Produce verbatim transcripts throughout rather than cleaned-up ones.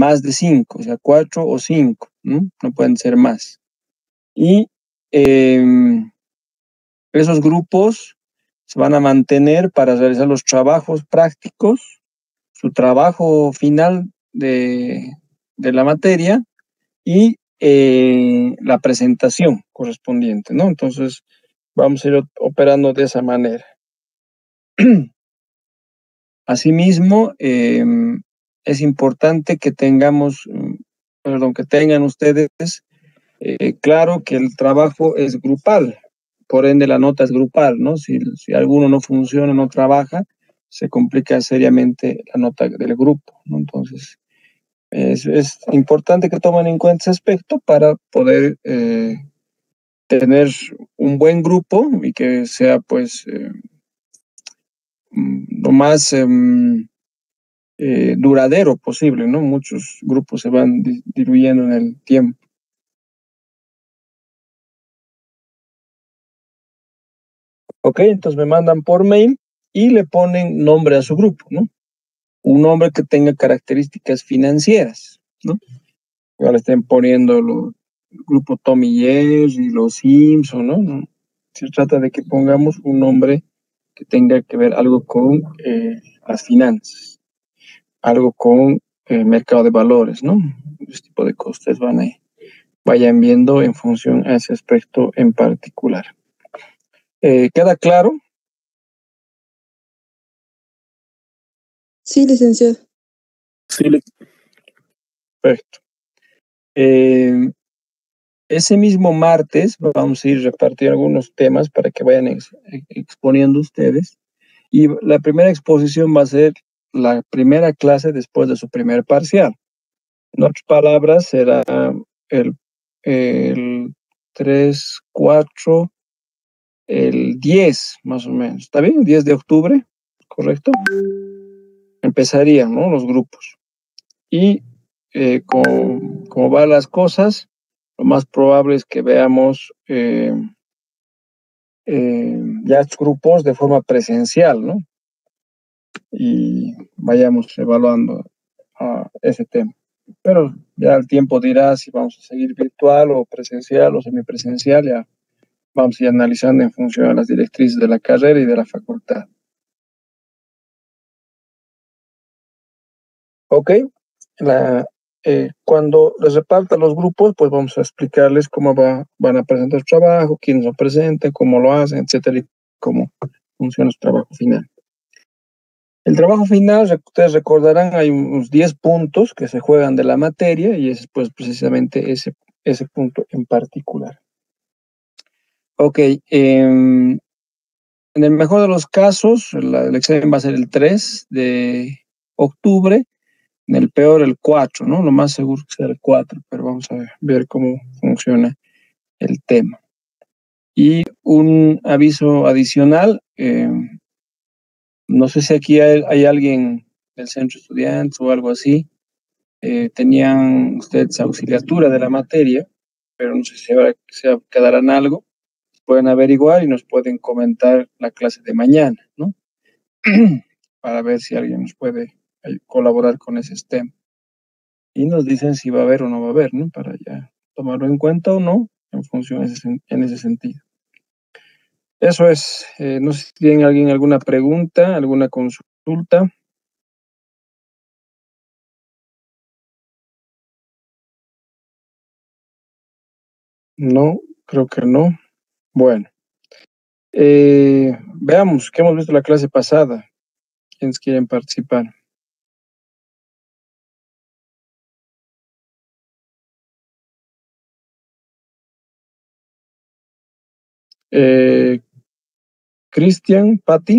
más de cinco, o sea, cuatro o cinco, ¿no? No pueden ser más. Y eh, esos grupos se van a mantener para realizar los trabajos prácticos, su trabajo final de, de la materia y eh, la presentación correspondiente, ¿no? Entonces, vamos a ir operando de esa manera. Asimismo, eh, es importante que tengamos, perdón, que tengan ustedes eh, claro que el trabajo es grupal, por ende la nota es grupal, ¿no? Si, si alguno no funciona, no trabaja, se complica seriamente la nota del grupo, ¿no? Entonces, es, es importante que tomen en cuenta ese aspecto para poder eh, tener un buen grupo y que sea, pues, eh, lo más eh, eh, duradero posible, ¿no? Muchos grupos se van di- diluyendo en el tiempo. Ok, entonces me mandan por mail y le ponen nombre a su grupo, ¿no? Un nombre que tenga características financieras, ¿no? Ahora estén poniendo los el grupo Tommy Jerry, los Simpson, ¿no? ¿no? Se trata de que pongamos un nombre que tenga que ver algo con eh, las finanzas, algo con el mercado de valores, ¿no? Este tipo de cosas van a, vayan viendo en función a ese aspecto en particular. Eh, ¿Queda claro? Sí, licenciado. Sí, perfecto. Eh, ese mismo martes vamos a ir repartiendo algunos temas para que vayan ex, exponiendo ustedes. Y la primera exposición va a ser la primera clase después de su primer parcial. En otras palabras, será el, el tres, cuatro, el diez, más o menos. ¿Está bien? diez de octubre, ¿correcto? Empezarían, ¿no? Los grupos. Y eh, como, como van las cosas, lo más probable es que veamos eh, eh, ya grupos de forma presencial, ¿no? Y vayamos evaluando uh, ese tema. Pero ya el tiempo dirá si vamos a seguir virtual o presencial o semipresencial, ya vamos a ir analizando en función de las directrices de la carrera y de la facultad. Ok, la, eh, cuando les reparta los grupos, pues vamos a explicarles cómo va, van a presentar su trabajo, quiénes lo presentan, cómo lo hacen, etcétera, y cómo funciona su trabajo final. El trabajo final, ustedes recordarán, hay unos diez puntos que se juegan de la materia y es pues precisamente ese, ese punto en particular. Ok, eh, en el mejor de los casos, la, el examen va a ser el tres de octubre, en el peor el cuatro, ¿no? Lo más seguro que sea el cuatro, pero vamos a ver cómo funciona el tema. Y un aviso adicional, eh, no sé si aquí hay, hay alguien del centro de estudiantes o algo así, eh, tenían ustedes auxiliatura de la materia, pero no sé si ahora se quedarán algo, pueden averiguar y nos pueden comentar la clase de mañana, ¿no? Para ver si alguien nos puede colaborar con ese tema. Y nos dicen si va a haber o no va a haber, ¿no? Para ya tomarlo en cuenta o no, en función de ese, en ese sentido. Eso es, eh, no sé si tienen alguien alguna pregunta, alguna consulta. No, creo que no. Bueno, eh, veamos qué hemos visto la clase pasada. ¿Quiénes quieren participar? Eh, Cristian, Patti.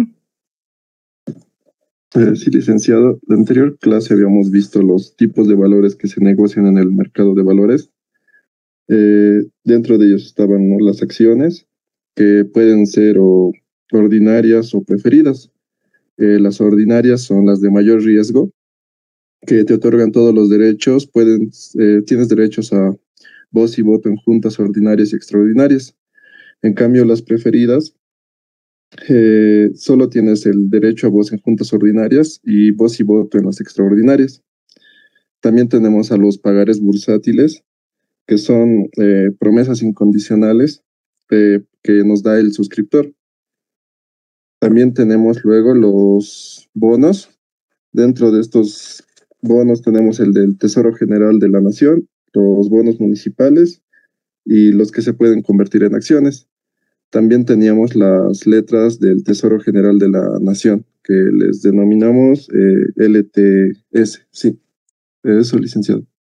Eh, sí, licenciado. La anterior clase habíamos visto los tipos de valores que se negocian en el mercado de valores. Eh, dentro de ellos estaban, ¿no?, las acciones, que pueden ser o ordinarias o preferidas. Eh, las ordinarias son las de mayor riesgo, que te otorgan todos los derechos. Pueden, eh, tienes derechos a voz y voto en juntas ordinarias y extraordinarias. En cambio, las preferidas, eh, solo tienes el derecho a voz en juntas ordinarias y voz y voto en las extraordinarias. también tenemos a los pagares bursátiles, que son eh, promesas incondicionales eh, que nos da el suscriptor. También tenemos luego los bonos. Dentro de estos bonos tenemos el del Tesoro General de la Nación, los bonos municipales y los que se pueden convertir en acciones. También teníamos las letras del Tesoro General de la Nación, que les denominamos eh, L T S. Sí, eso, licenciado.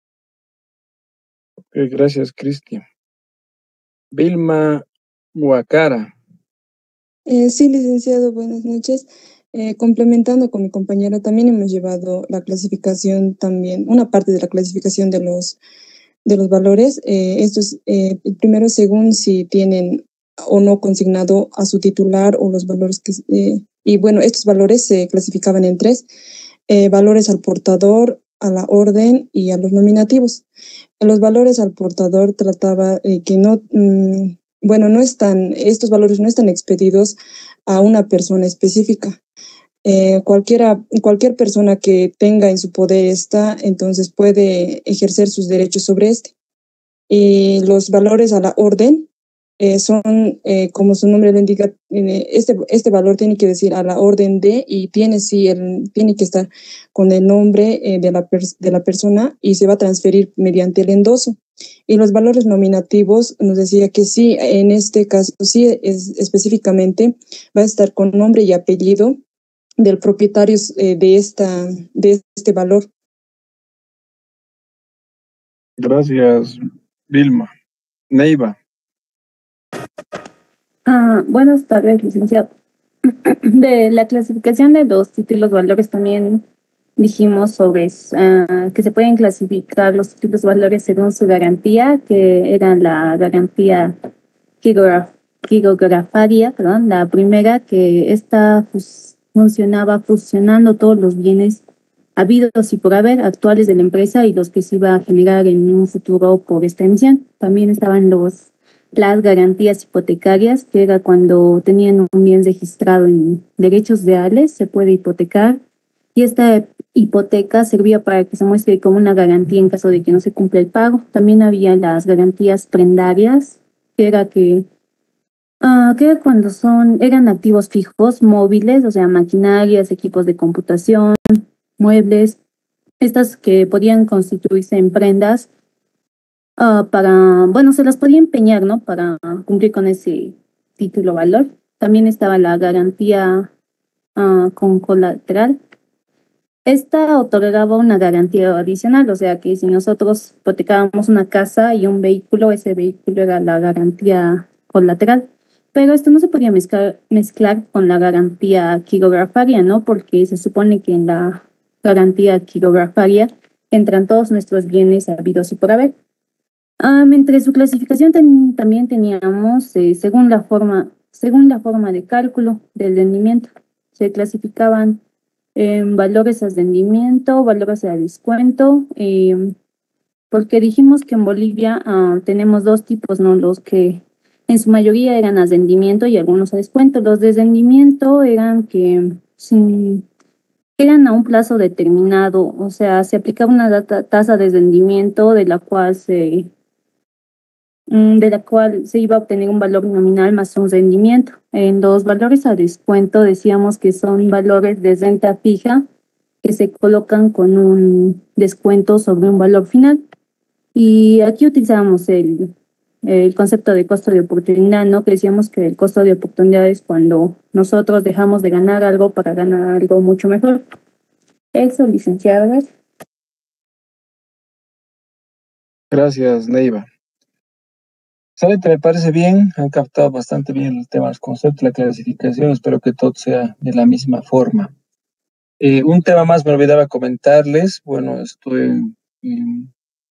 Okay, gracias, Cristian. Vilma Huacara. Eh, sí, licenciado, buenas noches. Eh, complementando con mi compañera, también hemos llevado la clasificación también, una parte de la clasificación de los, de los valores. Eh, estos, eh, primero, según si tienen o no consignado a su titular o los valores que... Eh, y bueno, estos valores se clasificaban en tres, eh, valores al portador, a la orden y a los nominativos. Los valores al portador trataba eh, que no... Mmm, bueno, no están, estos valores no están expedidos a una persona específica. Eh, cualquiera, cualquier persona que tenga en su poder esta, entonces puede ejercer sus derechos sobre este. Y los valores a la orden eh, son, eh, como su nombre lo indica, eh, este, este valor tiene que decir a la orden de, y tiene, sí, el, tiene que estar con el nombre eh, de, la de la persona y se va a transferir mediante el endoso. Y los valores nominativos nos decía que sí, en este caso sí, es, específicamente va a estar con nombre y apellido del propietario eh, de, esta, de este valor. Gracias, Vilma. Neiva. Ah, buenas tardes, licenciado. De la clasificación de los títulos valores también dijimos sobre uh, que se pueden clasificar los títulos valores según su garantía, que era la garantía quirografaria, perdón, la primera, que esta pues, funcionaba fusionando todos los bienes habidos y por haber actuales de la empresa y los que se iba a generar en un futuro por esta emisión. También estaban los las garantías hipotecarias, que era cuando tenían un bien registrado en derechos reales, se puede hipotecar, y esta hipoteca servía para que se muestre como una garantía en caso de que no se cumpla el pago. También había las garantías prendarias, que era que, uh, que era cuando son, eran activos fijos, móviles, o sea, maquinarias, equipos de computación, muebles, estas que podían constituirse en prendas, Uh, para, bueno, se las podía empeñar, ¿no? Para cumplir con ese título valor. También estaba la garantía uh, con colateral. Esta otorgaba una garantía adicional, o sea que si nosotros hipotecábamos una casa y un vehículo, ese vehículo era la garantía colateral. Pero esto no se podía mezclar, mezclar con la garantía quirografaria, ¿no? Porque se supone que en la garantía quirografaria entran todos nuestros bienes habidos y por haber. Um, entre su clasificación ten, también teníamos, eh, según, la forma, según la forma de cálculo del rendimiento, se clasificaban en valores a rendimiento, valores a descuento, eh, porque dijimos que en Bolivia uh, tenemos dos tipos, ¿no? Los que en su mayoría eran a rendimiento y algunos a descuento. Los de rendimiento eran que sin, eran a un plazo determinado, o sea, se aplicaba una tasa de rendimiento de la cual se de la cual se iba a obtener un valor nominal más un rendimiento. En los valores a descuento decíamos que son valores de renta fija que se colocan con un descuento sobre un valor final. Y aquí utilizamos el, el concepto de costo de oportunidad, ¿no? Que decíamos que el costo de oportunidad es cuando nosotros dejamos de ganar algo para ganar algo mucho mejor. Eso, licenciadas. Gracias, Neiva. Excelente, me parece bien, han captado bastante bien el tema de los conceptos, la clasificación, espero que todo sea de la misma forma. Eh, un tema más me olvidaba comentarles, bueno, estoy en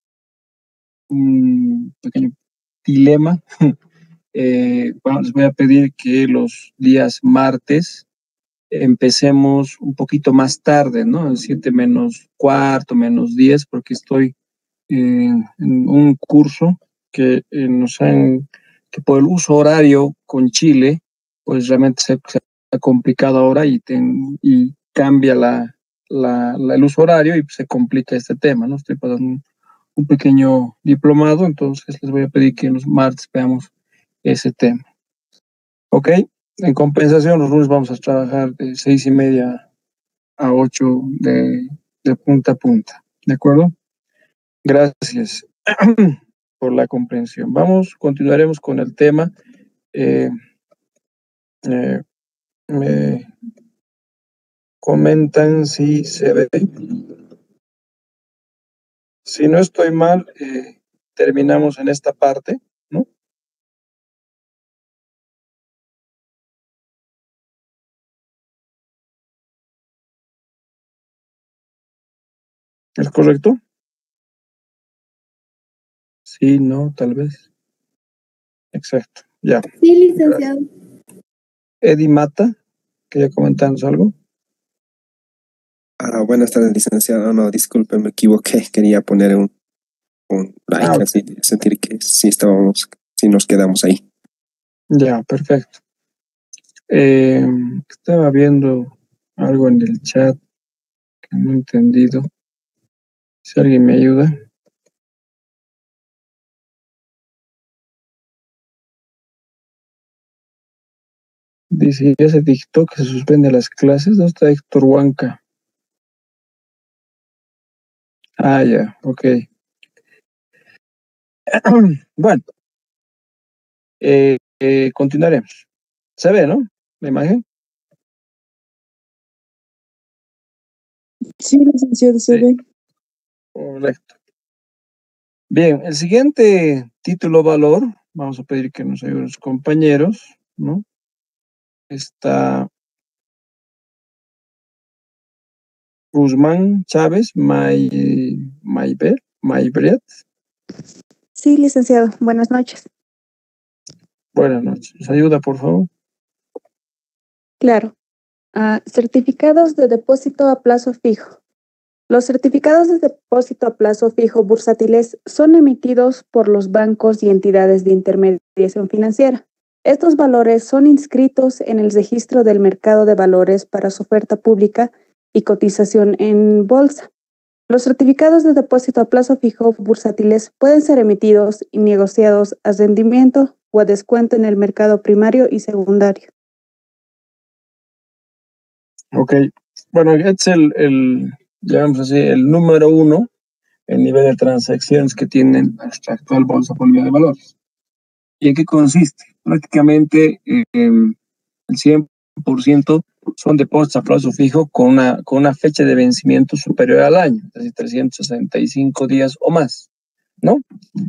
un pequeño dilema. eh, bueno, les voy a pedir que los días martes empecemos un poquito más tarde, ¿no? siete menos cuarto, menos diez, porque estoy en, en un curso que eh, nos han, que por el uso horario con Chile, pues realmente se, se ha complicado ahora y, ten, y cambia la, la, la, el uso horario y se complica este tema, ¿no? Estoy pasando un, un pequeño diplomado, entonces les voy a pedir que los martes veamos ese tema. ¿Ok? En compensación, los lunes vamos a trabajar de seis y media a ocho de, de punta a punta. ¿De acuerdo? Gracias por la comprensión. Vamos, continuaremos con el tema. Eh, eh, me comentan si se ve. Si no estoy mal, eh, terminamos en esta parte, ¿no? ¿Es correcto? Sí, no, tal vez. Exacto, ya. Sí, licenciado. Eddie Mata, ¿quería comentarnos algo? Ah, buenas tardes, licenciado. No, disculpe, me equivoqué. Quería poner un, un like, ah, así, sentir que sí estábamos, sí nos quedamos ahí. Ya, perfecto. Eh, estaba viendo algo en el chat que no he entendido. Si alguien me ayuda. Dice, ya se dictó que se suspende las clases. ¿Dónde está Héctor Huanca? Ah, ya, ok. Bueno, eh, eh, continuaremos. ¿Se ve, no? La imagen. Sí, licenciado, se Sí. ve. Correcto. Bien, el siguiente título valor, vamos a pedir que nos ayuden los compañeros, ¿no? Está Guzmán Chávez, May, Maybet, Maybret. Sí, licenciado. Buenas noches. Buenas noches. ¿Nos ayuda, por favor? Claro. Uh, certificados de depósito a plazo fijo. Los certificados de depósito a plazo fijo bursátiles son emitidos por los bancos y entidades de intermediación financiera. Estos valores son inscritos en el registro del mercado de valores para su oferta pública y cotización en bolsa. Los certificados de depósito a plazo fijo bursátiles pueden ser emitidos y negociados a rendimiento o a descuento en el mercado primario y secundario. Ok. Bueno, este es el, el llamamos así, el número uno, el nivel de transacciones que tienen nuestra actual Bolsa Boliviana de Valores. ¿Y en qué consiste? Prácticamente eh, el cien por ciento son depósitos a plazo fijo con una, con una fecha de vencimiento superior al año, es decir, trescientos sesenta y cinco días o más, ¿no?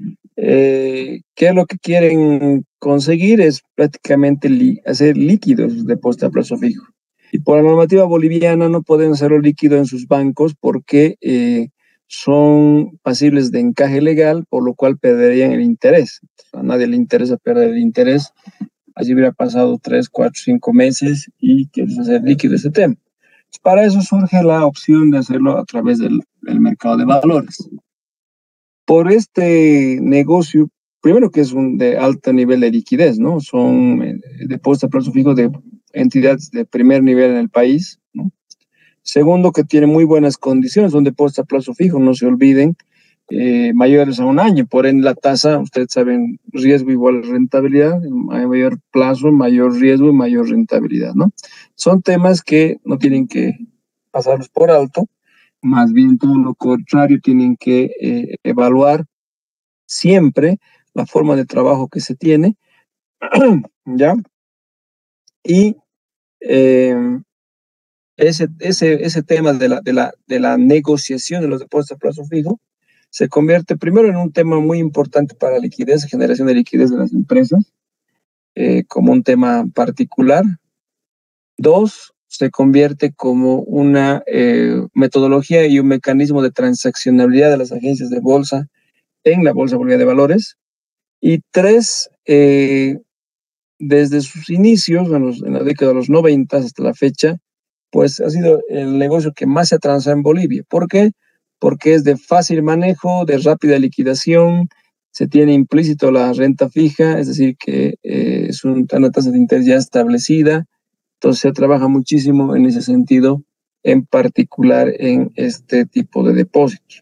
Eh, ¿qué es lo que quieren conseguir? Es prácticamente li- hacer líquidos los depósitos a plazo fijo. Y por la normativa boliviana no pueden hacerlo líquido en sus bancos porque eh, son pasibles de encaje legal, por lo cual perderían el interés. A nadie le interesa perder el interés. Allí hubiera pasado tres, cuatro, cinco meses y quieres hacer líquido ese tema. Para eso surge la opción de hacerlo a través del, del mercado de valores. Por este negocio, primero que es un de alto nivel de liquidez, ¿no? Son eh, depósitos a plazo fijo de entidades de primer nivel en el país, ¿no? Segundo, que tiene muy buenas condiciones, son depósitos a plazo fijo, no se olviden, eh, mayores a un año, por ende la tasa, ustedes saben, riesgo igual a rentabilidad, mayor plazo, mayor riesgo y mayor rentabilidad, ¿no? Son temas que no tienen que pasarlos por alto, más bien todo lo contrario, tienen que eh, evaluar siempre la forma de trabajo que se tiene, ¿ya? Y eh, ese, ese, ese tema de la, de, la, de la negociación de los depósitos a plazo fijo se convierte primero en un tema muy importante para la liquidez, generación de liquidez de las empresas, eh, como un tema particular. Dos, se convierte como una eh, metodología y un mecanismo de transaccionabilidad de las agencias de bolsa en la Bolsa Boliviana de Valores. Y tres, eh, desde sus inicios, en, los, en la década de los noventa hasta la fecha, pues ha sido el negocio que más se ha transado en Bolivia. ¿Por qué? Porque es de fácil manejo, de rápida liquidación, se tiene implícito la renta fija, es decir, que eh, es un, una tasa de interés ya establecida, entonces se trabaja muchísimo en ese sentido en particular en este tipo de depósitos.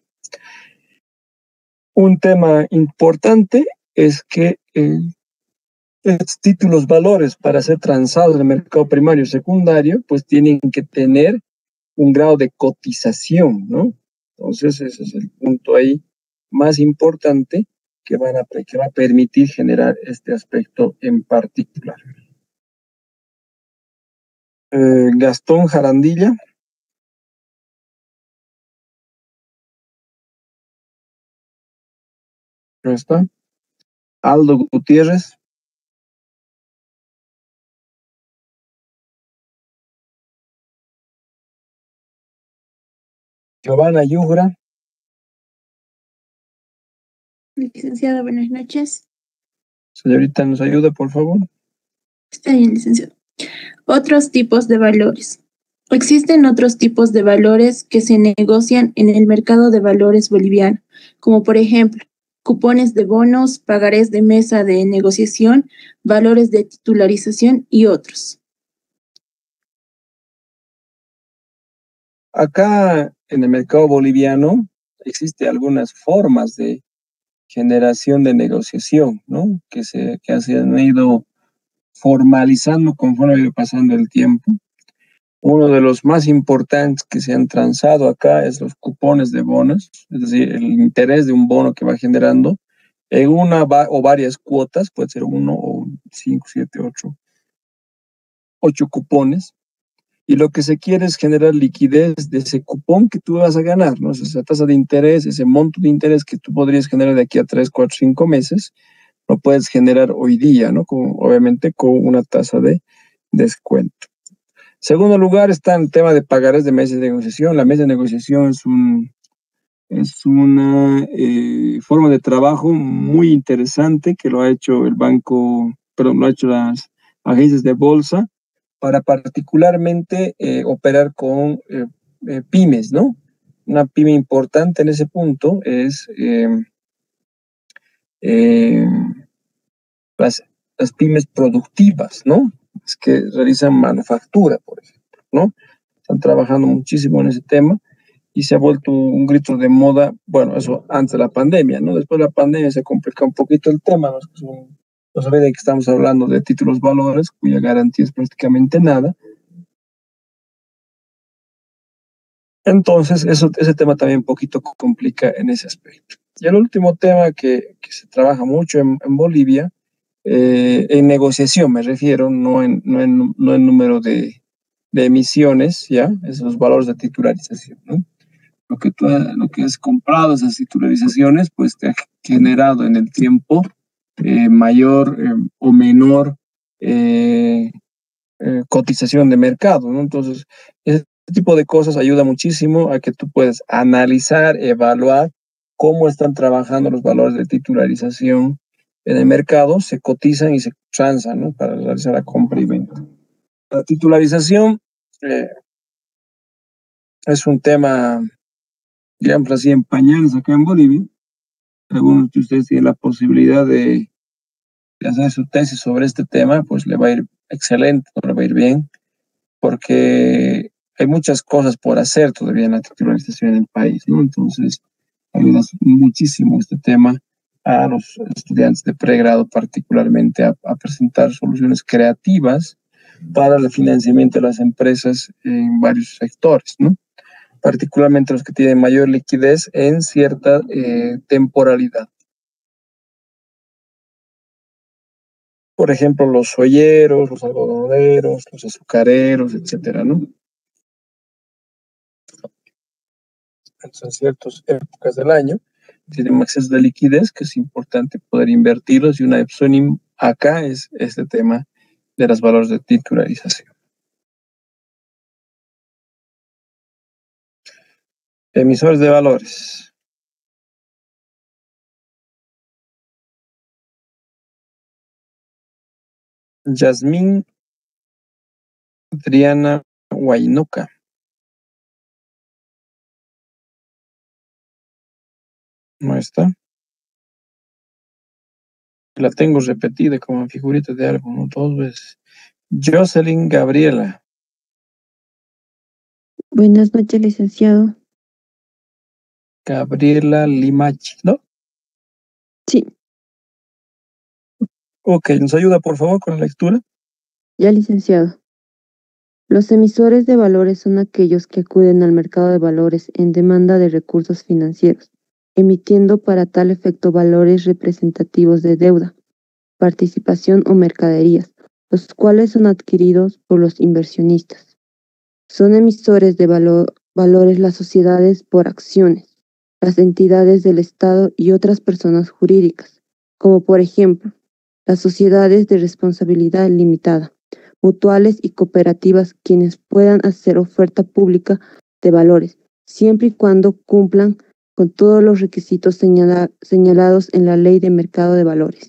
Un tema importante es que eh, estos títulos valores para ser transados en el mercado primario y secundario, pues tienen que tener un grado de cotización, ¿no? Entonces ese es el punto ahí más importante que, van a, que va a permitir generar este aspecto en particular. Eh, Gastón Jarandilla. ¿No está? Aldo Gutiérrez. Giovanna Yugra. Licenciado, buenas noches. Señorita, ¿nos ayuda, por favor? Está bien, licenciado. Otros tipos de valores. Existen otros tipos de valores que se negocian en el mercado de valores boliviano, como por ejemplo, cupones de bonos, pagarés de mesa de negociación, valores de titularización y otros. Acá en el mercado boliviano existen algunas formas de generación de negociación, ¿no? Que se, que se han ido formalizando conforme ha ido pasando el tiempo. Uno de los más importantes que se han transado acá es los cupones de bonos, es decir, el interés de un bono que va generando en una va, o varias cuotas, puede ser uno o cinco, siete, ocho, ocho cupones. Y lo que se quiere es generar liquidez de ese cupón que tú vas a ganar, ¿no? Esa tasa de interés, ese monto de interés que tú podrías generar de aquí a tres, cuatro, cinco meses, lo puedes generar hoy día, ¿no? Con, obviamente con una tasa de descuento. Segundo lugar está el tema de pagarés de mesa de negociación. La mesa de negociación es, un, es una eh, forma de trabajo muy interesante que lo ha hecho el banco, perdón, lo ha hecho las agencias de bolsa para particularmente eh, operar con eh, eh, pymes, ¿no? Una pyme importante en ese punto es eh, eh, las, las pymes productivas, ¿no? Es que realizan manufactura, por ejemplo, ¿no? Están trabajando muchísimo en ese tema y se ha vuelto un grito de moda, bueno, eso antes de la pandemia, ¿no? Después de la pandemia se complica un poquito el tema, ¿no? Es un, no se ve de que estamos hablando de títulos valores cuya garantía es prácticamente nada. Entonces, eso, ese tema también un poquito complica en ese aspecto. Y el último tema que, que se trabaja mucho en, en Bolivia, eh, en negociación me refiero, no en, no en, no en número de, de emisiones, ¿ya? Esos valores de titularización, ¿no? Lo que tú lo que has comprado, esas titularizaciones, pues te ha generado en el tiempo eh, mayor eh, o menor eh, eh, cotización de mercado, ¿no? Entonces, ese tipo de cosas ayuda muchísimo a que tú puedas analizar, evaluar cómo están trabajando los valores de titularización en el mercado, se cotizan y se transan, ¿no? Para realizar la compra y venta. La titularización eh, es un tema, digamos así, en pañales acá en Bolivia. Algunos de ustedes tienen la posibilidad de, de hacer su tesis sobre este tema, pues le va a ir excelente, no le va a ir bien, porque hay muchas cosas por hacer todavía en la titularización en el país, ¿no? Entonces, ayuda muchísimo este tema a los estudiantes de pregrado, particularmente a, a presentar soluciones creativas para el financiamiento de las empresas en varios sectores, ¿no? Particularmente los que tienen mayor liquidez en cierta eh, temporalidad. Por ejemplo, los olleros, los algodoneros, los azucareros, etcétera, ¿no? En ciertas épocas del año tienen exceso de liquidez, que es importante poder invertirlos, y una opción acá es este tema de los valores de titularización. Emisores de valores. Yasmín Adriana Huaynoca. No está. La tengo repetida como figurita de algo, ¿no? Dos veces. Jocelyn Gabriela. Buenas noches, licenciado. Gabriela Limachi, ¿no? Sí, Ok, ¿nos ayuda por favor con la lectura? ya, licenciado. Los emisores de valores son aquellos que acuden al mercado de valores en demanda de recursos financieros, emitiendo para tal efecto valores representativos de deuda, participación o mercaderías, los cuales son adquiridos por los inversionistas. Son emisores de valo- valores las sociedades por acciones, las entidades del Estado y otras personas jurídicas, como por ejemplo, las sociedades de responsabilidad limitada, mutuales y cooperativas quienes puedan hacer oferta pública de valores, siempre y cuando cumplan con todos los requisitos señala- señalados en la Ley de Mercado de Valores.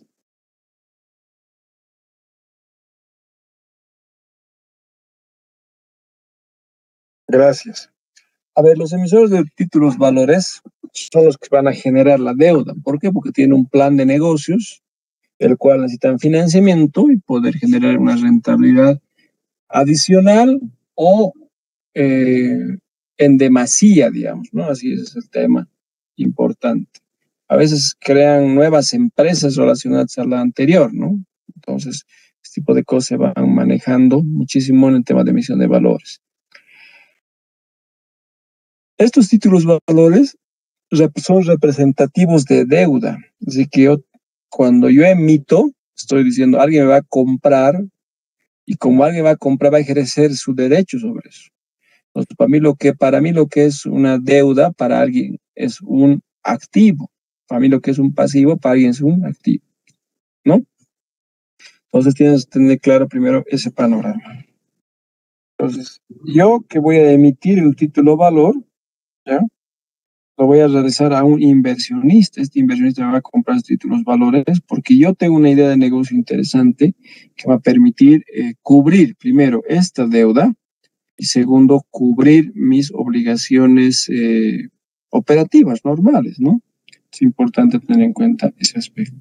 Gracias. A ver, los emisores de títulos valores son los que van a generar la deuda. ¿Por qué? Porque tienen un plan de negocios, el cual necesitan financiamiento y poder generar una rentabilidad adicional o eh, en demasía, digamos, ¿no? Así es el tema importante. A veces crean nuevas empresas relacionadas a la anterior, ¿no? Entonces, este tipo de cosas se van manejando muchísimo en el tema de emisión de valores. Estos títulos valores rep- son representativos de deuda. Así que yo, cuando yo emito, estoy diciendo, alguien me va a comprar y como alguien va a comprar, va a ejercer su derecho sobre eso. Entonces, para mí lo que, para mí lo que es una deuda, para alguien es un activo. Para mí lo que es un pasivo, para alguien es un activo, ¿no? Entonces tienes que tener claro primero ese panorama. Entonces, yo que voy a emitir el título valor, ¿ya? Lo voy a realizar a un inversionista. Este inversionista me va a comprar títulos valores porque yo tengo una idea de negocio interesante que va a permitir eh, cubrir primero esta deuda y segundo, cubrir mis obligaciones eh, operativas normales, ¿no? Es importante tener en cuenta ese aspecto.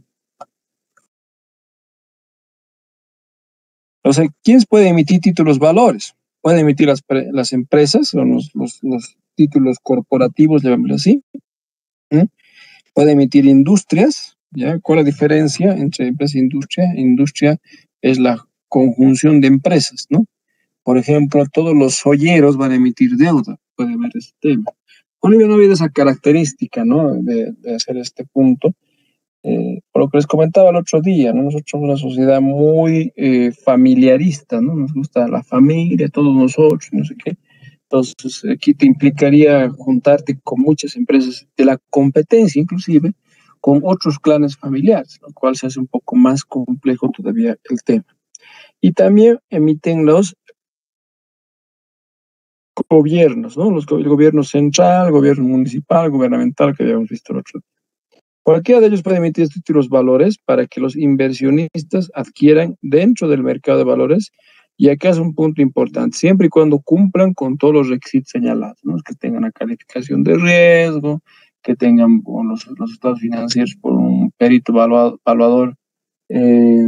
O sea, ¿quiénes pueden emitir títulos valores? Pueden emitir las, pre- las empresas, o los, los, los títulos corporativos, llamémoslo así. ¿Mm? Puede emitir industrias, ¿ya? ¿Cuál es la diferencia entre empresa e industria? Industria es la conjunción de empresas, ¿no? Por ejemplo, todos los joyeros van a emitir deuda, puede ver ese tema. Bolivia no había esa característica, ¿no? De, de hacer este punto. Eh, por lo que les comentaba el otro día, ¿no? Nosotros somos una sociedad muy eh, familiarista, ¿no? Nos gusta la familia, todos nosotros, no sé qué. Entonces, aquí te implicaría juntarte con muchas empresas de la competencia, inclusive, con otros clanes familiares, lo cual se hace un poco más complejo todavía el tema. Y también emiten los gobiernos, ¿no? Los, go- el gobierno central, gobierno municipal, gubernamental, que habíamos visto el otro día. Cualquiera de ellos puede emitir títulos valores para que los inversionistas adquieran dentro del mercado de valores. Y acá es un punto importante, siempre y cuando cumplan con todos los requisitos señalados, ¿no? Que tengan una calificación de riesgo, que tengan bueno, los, los estados financieros por un perito evaluado- evaluador, eh,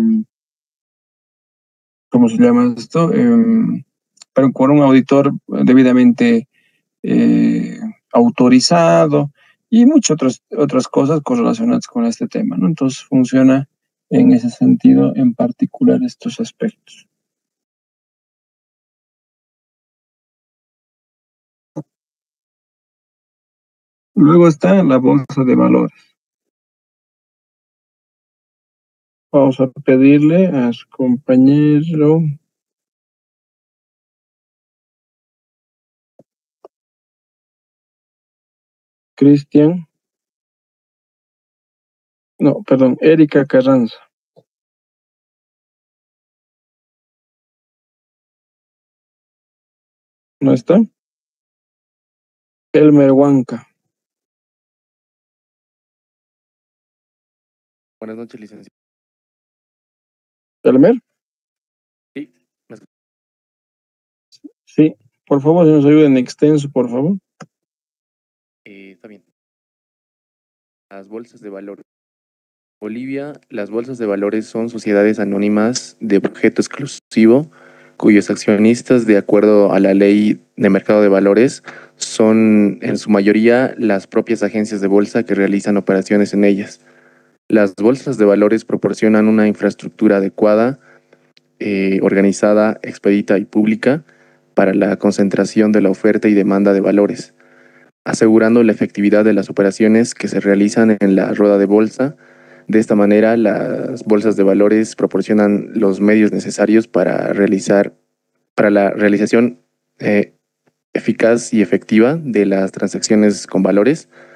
¿cómo se llama esto? Eh, pero por un auditor debidamente eh, autorizado y muchas otras, otras cosas correlacionadas con este tema, ¿no? Entonces funciona en ese sentido en particular estos aspectos. Luego está la bolsa de valores. Vamos a pedirle a su compañero Cristian, no, perdón, Erika Carranza. ¿No está? Elmer Huanca. Buenas noches, licenciado. ¿Elmer? Sí, me escucha. Sí, por favor, si nos ayuda en extenso, por favor. Eh, está bien. Las bolsas de valores. Bolivia, las bolsas de valores son sociedades anónimas de objeto exclusivo cuyos accionistas, de acuerdo a la ley de mercado de valores, son en su mayoría las propias agencias de bolsa que realizan operaciones en ellas. Las bolsas de valores proporcionan una infraestructura adecuada, eh, organizada, expedita y pública para la concentración de la oferta y demanda de valores, asegurando la efectividad de las operaciones que se realizan en la rueda de bolsa. De esta manera, las bolsas de valores proporcionan los medios necesarios para realizar, para la realización eh, eficaz y efectiva de las transacciones con valores,